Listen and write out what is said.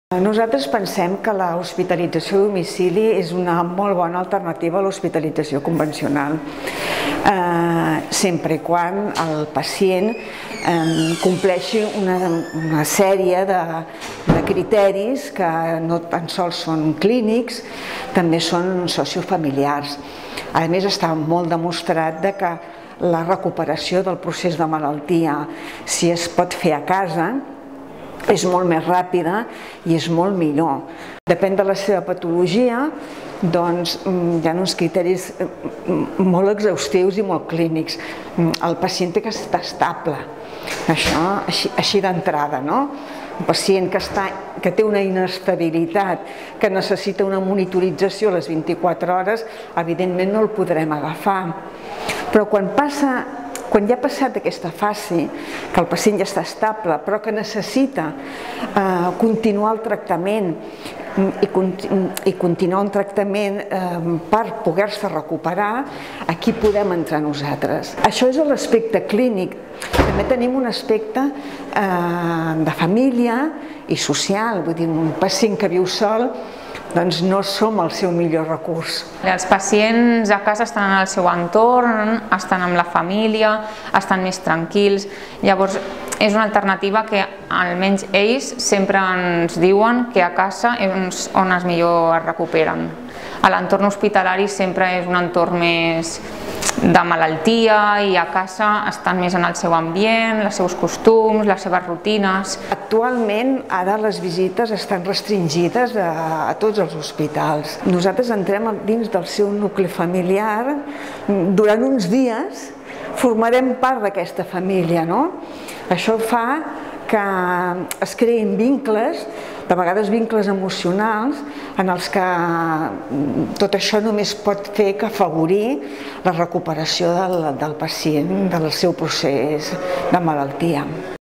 Nosaltres pensem que l'hospitalització a domicili és una molt bona alternativa a l'hospitalització convencional, sempre i quan el pacient compleixi una sèrie de criteris que no tan sols són clínics, també són sociofamiliars. A més, està molt demostrat que la recuperació del procés de malaltia, si es pot fer a casa, és molt més ràpida i és molt millor. Depèn de la seva patologia, doncs hi ha uns criteris molt exhaustius i molt clínics. El pacient té que estar estable, això així d'entrada, no? Un pacient que té una inestabilitat, que necessita una monitorització a les 24 hores, evidentment no el podrem agafar. Però quan ja ha passat aquesta fase, que el pacient ja està estable, però que necessita continuar el tractament i continuar un tractament per poder-se recuperar, aquí podem entrar nosaltres. Això és l'aspecte clínic. També tenim un aspecte de família i social, vull dir, un pacient que viu sol, doncs no som el seu millor recurs. Els pacients a casa estan en el seu entorn, estan amb la família, estan més tranquils, llavors és una alternativa que almenys ells sempre ens diuen que a casa és on millor es recuperen. L'entorn hospitalari sempre és un entorn més de malaltia i a casa estan més en el seu ambient, els seus costums, les seves rutines. Actualment, ara les visites estan restringides a tots els hospitals. Nosaltres entrem dins del seu nucli familiar, durant uns dies formarem part d'aquesta família, no? Això fa que es creïn vincles, de vegades vincles emocionals, en els que tot això només pot fer que afavorir la recuperació del pacient, del seu procés de malaltia.